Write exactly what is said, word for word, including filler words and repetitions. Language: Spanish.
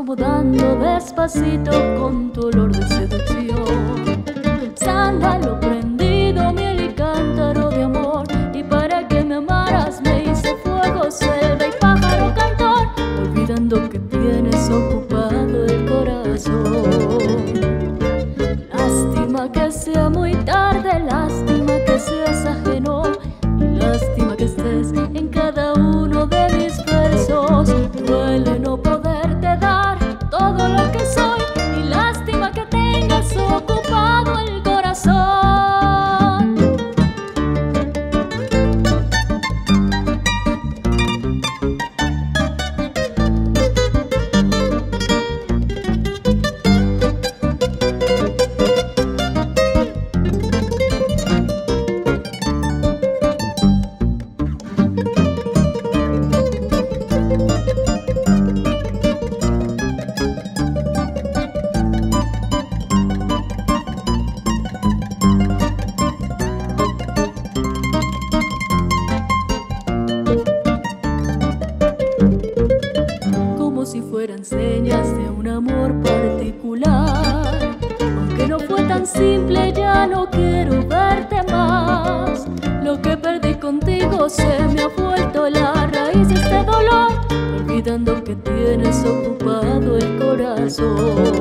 acomodando despacito con tu olor de seducción. Sándalo prendido, miel y cántaro de amor, y para que me amaras me hice fuego, selva y pájaro cantor, olvidando que tienes ocupado el corazón. Lástima que sea muy tarde, lástima que seas ajeno, y lástima que estés en cada uno de mis versos. Duele no poderte dar todo lo que soy, y lástima que tengas ocupado el corazón. Si fueran señas de un amor particular, aunque no fue tan simple, ya no quiero verte más. Lo que perdí contigo se me ha vuelto la raíz de este dolor, olvidando que tienes ocupado el corazón.